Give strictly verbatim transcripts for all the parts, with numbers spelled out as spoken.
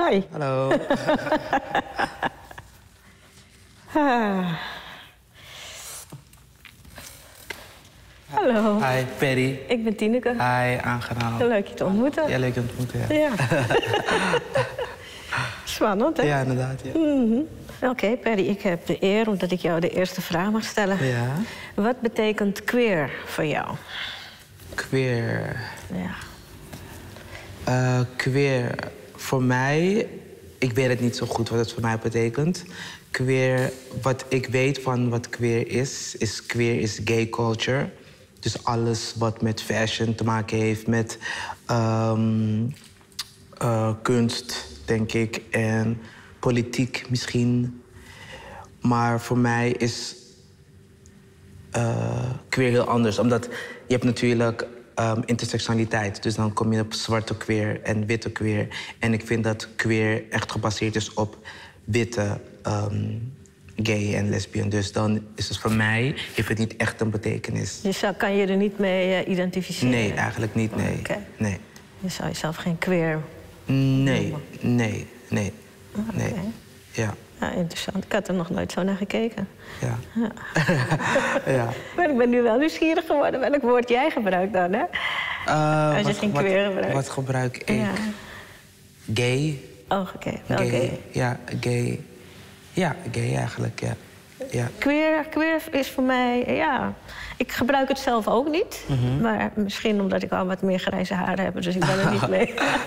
Hi. Hallo. ah. Hallo. Hi, Perry. Ik ben Tineke. Hi, aangenaam. Heel leuk je te ontmoeten. Ja, leuk je te ontmoeten, ja. Ja. Spannend, hè? Ja, inderdaad, ja. Mm-hmm. Oké, okay, Perry, ik heb de eer omdat ik jou de eerste vraag mag stellen. Ja. Wat betekent queer voor jou? Queer. Ja. Uh, queer, voor mij... Ik weet het niet zo goed wat het voor mij betekent. Queer, wat ik weet van wat queer is, is queer is gay culture. Dus alles wat met fashion te maken heeft, met um, uh, kunst, denk ik, en politiek misschien. Maar voor mij is uh, queer heel anders, omdat je hebt natuurlijk um, intersectionaliteit. Dus dan kom je op zwarte queer en witte queer. En ik vind dat queer echt gebaseerd is op witte, um, gay en lesbian. Dus dan is het voor mij, heeft het niet echt een betekenis. Dus zou, kan je er niet mee uh, identificeren? Nee, eigenlijk niet, nee. Okay. nee. Je zou jezelf geen queer Nee, noemen? nee, nee, nee. Okay. Ja. Ja, interessant. Ik had er nog nooit zo naar gekeken. Ja. Ja. ja. Maar ik ben nu wel nieuwsgierig geworden. Welk woord jij gebruikt dan, hè? Uh, Als je wat, geen queer gebruikt. Wat gebruik ik? Ja. Gay. Oh, oké. Okay. Gay. Okay. Ja, gay. Ja, gay eigenlijk, ja. ja. Queer, queer is voor mij, ja... Ik gebruik het zelf ook niet. Mm-hmm. Maar misschien omdat ik al wat meer grijze haren heb. Dus ik ben er niet mee...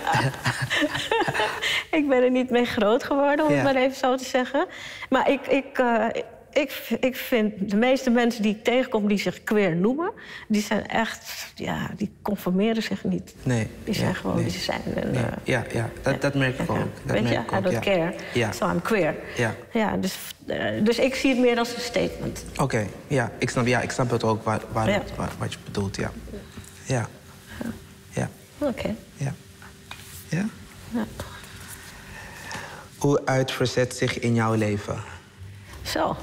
ik ben er niet mee groot geworden, om ja. het maar even zo te zeggen. Maar ik... ik uh, Ik, ik vind de meeste mensen die ik tegenkom die zich queer noemen... die zijn echt, ja, die conformeren zich niet. Nee. Die zijn ja, gewoon nee. wie ze zijn. En, nee. uh, ja, ja, dat, ja, dat merk ik ja, ook. Dat Weet merk je, ik I ook, don't ja. care, ja. so I'm queer. Ja. Ja, dus, uh, dus ik zie het meer als een statement. Oké, okay, ja, ik snap, ja, ik snap het ook waar, waar, ja. waar, wat je bedoelt, ja. Ja. ja. Oké. Okay. Ja. Ja? Ja. Hoe uit verzet zich in jouw leven? Zo.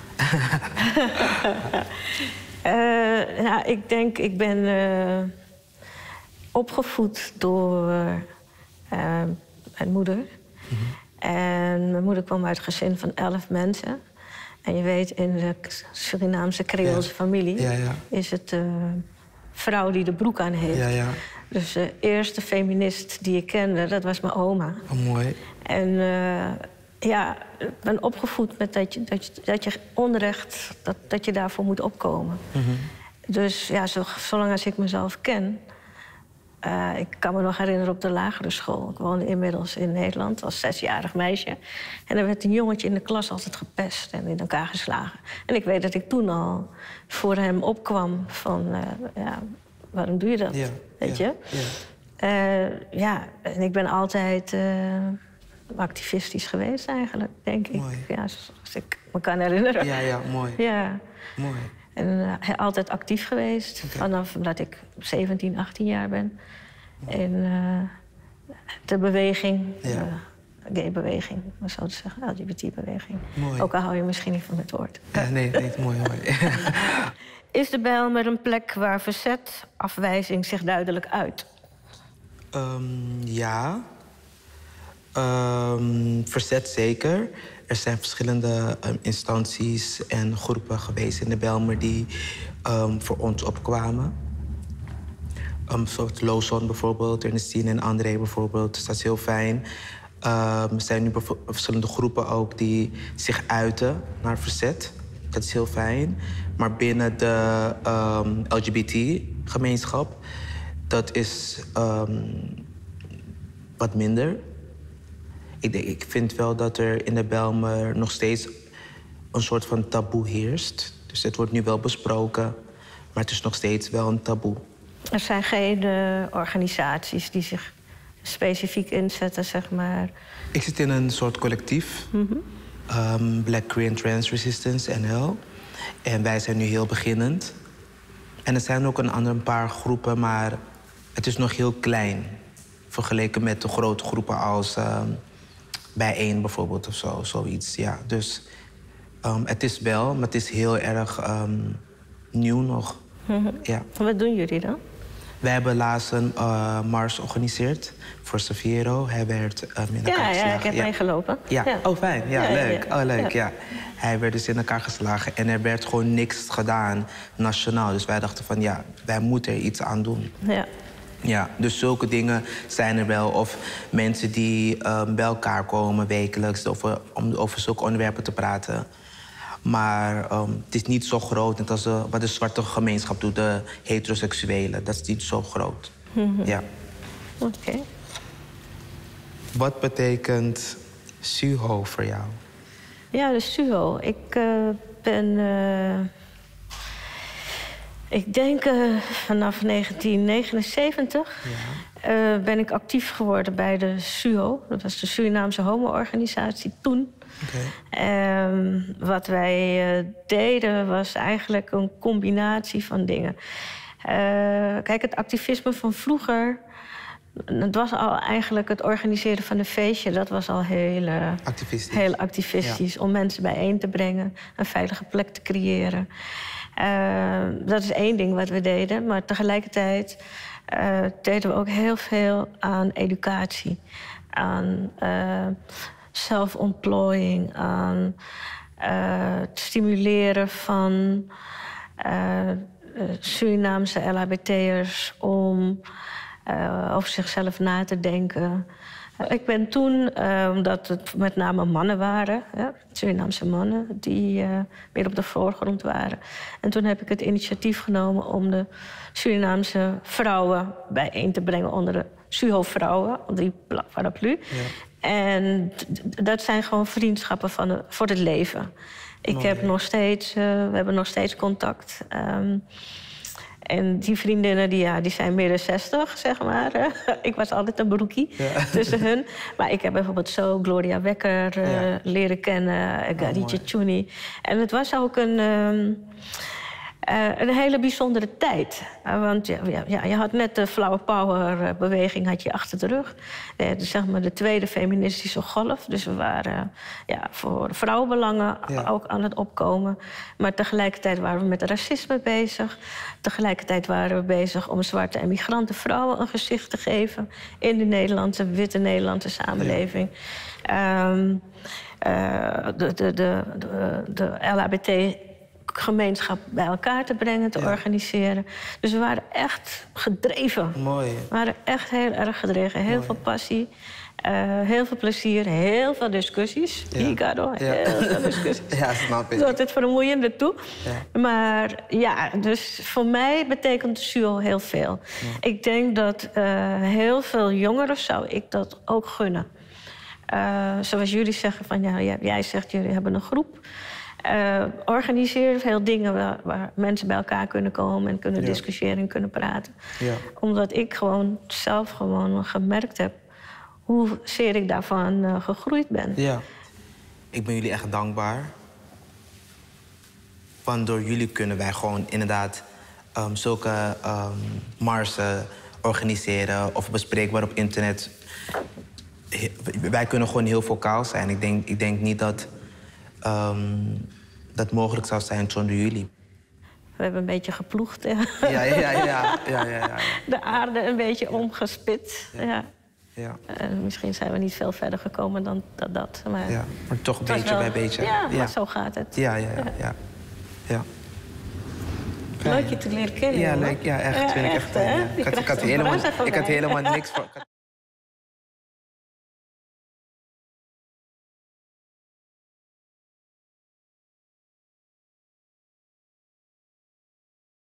uh, nou, ik denk, ik ben uh, opgevoed door uh, mijn moeder. Mm-hmm. En mijn moeder kwam uit een gezin van elf mensen. En je weet, in de Surinaamse Creoolse ja. familie ja, ja. is het de uh, vrouw die de broek aan heeft. Ja, ja. Dus de eerste feminist die ik kende, dat was mijn oma. Oh, mooi. En... Uh, Ja, ik ben opgevoed met dat je, dat je, dat je onrecht, dat, dat je daarvoor moet opkomen. Mm-hmm. Dus ja, zo, zolang als ik mezelf ken... Uh, ik kan me nog herinneren op de lagere school. Ik woonde inmiddels in Nederland als zesjarig meisje. En er werd een jongetje in de klas altijd gepest en in elkaar geslagen. En ik weet dat ik toen al voor hem opkwam van... Uh, ja, waarom doe je dat, ja, weet ja, je? Ja. Uh, ja, en ik ben altijd... Uh, activistisch geweest eigenlijk, denk ik. Mooi. Ja, als ik me kan herinneren. Ja, ja, mooi. Ja. Mooi. En uh, altijd actief geweest. Okay. Vanaf dat ik zeventien, achttien jaar ben. In uh, de beweging, ja. de gay-beweging, maar zo te zeggen, L G B T-beweging. Mooi. Ook al hou je misschien niet van het woord. Ja, nee, nee, mooi, mooi. Is de Bijlmer een plek waar verzet, afwijzing zich duidelijk uit? Um, ja... Um, verzet zeker. Er zijn verschillende um, instanties en groepen geweest in de Bijlmer die um, voor ons opkwamen. Um, zoals Lozon bijvoorbeeld, Ernestine en André bijvoorbeeld. Dus dat is heel fijn. Um, er zijn nu verschillende groepen ook die zich uiten naar verzet. Dat is heel fijn. Maar binnen de um, L G B T-gemeenschap, dat is um, wat minder. Ik, denk, ik vind wel dat er in de Bijlmer nog steeds een soort van taboe heerst. Dus het wordt nu wel besproken, maar het is nog steeds wel een taboe. Er zijn geen uh, organisaties die zich specifiek inzetten, zeg maar. Ik zit in een soort collectief, mm-hmm. um, Black Queer and Trans Resistance, N L. En wij zijn nu heel beginnend. En er zijn ook een, ander, een paar groepen, maar het is nog heel klein. Vergeleken met de grote groepen als... Um, Bijeen bijvoorbeeld of zo, zoiets, ja. Dus um, het is wel, maar het is heel erg um, nieuw nog. Mm-hmm. Ja. Wat doen jullie dan? Wij hebben laatst een uh, mars georganiseerd voor Saviero. Hij werd um, in elkaar ja, geslagen. Ja, ik heb ja. meegelopen. Ja. ja, oh fijn. Ja, ja leuk. Ja, ja. Oh, leuk, ja. ja. Hij werd dus in elkaar geslagen en er werd gewoon niks gedaan nationaal. Dus wij dachten van ja, wij moeten er iets aan doen. Ja. Ja, dus zulke dingen zijn er wel. Of mensen die um, bij elkaar komen wekelijks over, om over zulke onderwerpen te praten. Maar um, het is niet zo groot net als de, wat de zwarte gemeenschap doet, de heteroseksuelen. Dat is niet zo groot. Mm-hmm. Ja. Oké. Okay. Wat betekent S U H O voor jou? Ja, de S U H O. Ik uh, ben... Uh... Ik denk uh, vanaf negentien negenenzeventig ja. uh, ben ik actief geworden bij de S U H O. Dat was de Surinaamse homo-organisatie toen. Okay. Um, wat wij uh, deden was eigenlijk een combinatie van dingen. Uh, kijk, het activisme van vroeger... Het was al eigenlijk het organiseren van een feestje. Dat was al heel, uh, activistisch, heel activistisch ja. Om mensen bijeen te brengen. Een veilige plek te creëren. Uh, dat is één ding wat we deden. Maar tegelijkertijd uh, deden we ook heel veel aan educatie. Aan uh, zelfontplooiing. Aan uh, het stimuleren van uh, Surinaamse L H B T'ers om uh, over zichzelf na te denken. Ik ben toen, uh, omdat het met name mannen waren, ja, Surinaamse mannen, die uh, meer op de voorgrond waren. En toen heb ik het initiatief genomen om de Surinaamse vrouwen bijeen te brengen onder de S U H O-vrouwen, onder die paraplu. Ja. En dat zijn gewoon vriendschappen van de, voor het leven. Ik Mooi, heb nog steeds, uh, we hebben nog steeds contact. Um, En die vriendinnen die, ja, die zijn meer dan zestig, zeg maar. Ik was altijd een broekie ja. tussen hun. Maar ik heb bijvoorbeeld zo Gloria Wekker uh, ja. leren kennen, Gaditje oh, Tjuni. En het was ook een, um, uh, een hele bijzondere tijd. Uh, want ja, ja, je had net de Flower Power-beweging had je achter de rug. Uh, dus, zeg maar de tweede feministische golf. Dus we waren uh, ja, voor vrouwenbelangen ja. ook aan het opkomen. Maar tegelijkertijd waren we met racisme bezig. Tegelijkertijd waren we bezig om zwarte en migranten vrouwen een gezicht te geven in de Nederlandse, witte Nederlandse samenleving. Ja. Um, uh, de, de, de, de, de L H B T-gemeenschap bij elkaar te brengen, te ja. organiseren. Dus we waren echt gedreven. Mooi. We waren echt heel erg gedreven. Heel Mooi. Veel passie. Uh, heel veel plezier, heel veel discussies. Ja. Higado, ja. heel veel discussies. Ja, snap ik. Tot het vermoeiende toe. Ja. Maar ja, dus voor mij betekent de S U H O heel veel. Ja. Ik denk dat uh, heel veel jongeren zou ik dat ook gunnen. Uh, zoals jullie zeggen, van, ja, jij zegt, jullie hebben een groep. Uh, organiseer veel dingen waar, waar mensen bij elkaar kunnen komen en kunnen ja. discussiëren en kunnen praten. Ja. Omdat ik gewoon zelf gewoon gemerkt heb hoezeer ik daarvan uh, gegroeid ben. Ja. Ik ben jullie echt dankbaar. Want door jullie kunnen wij gewoon inderdaad um, zulke um, marsen organiseren of bespreekbaar op internet. Wij kunnen gewoon heel vocaal zijn. Ik denk, ik denk niet dat um, dat mogelijk zou zijn zonder jullie. We hebben een beetje geploegd. Ja, ja, ja, ja, ja, ja, ja, ja. De aarde een beetje omgespit. Ja. Ja. Ja. Uh, misschien zijn we niet veel verder gekomen dan dat. dat maar, ja, maar toch beetje wel, bij beetje. Ja, ja, maar zo gaat het. Ja, ja, ja. ja. ja. Leuk je te leren kennen. Ja, leuk, ja echt. Ja, vind ik echt, echt, echt ja. Ik had, ik had helemaal, ik had helemaal niks voor.